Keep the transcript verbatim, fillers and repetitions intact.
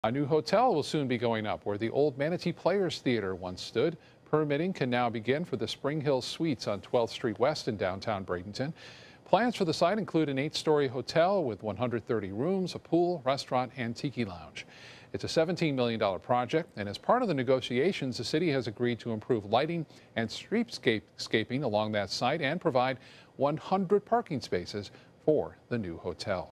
A new hotel will soon be going up where the old Manatee Players Theater once stood. Permitting can now begin for the Spring Hill Suites on twelfth Street West in downtown Bradenton. Plans for the site include an eight-story hotel with one hundred thirty rooms, a pool, restaurant, and tiki lounge. It's a seventeen million dollar project, and as part of the negotiations, the city has agreed to improve lighting and streetscaping along that site and provide one hundred parking spaces for the new hotel.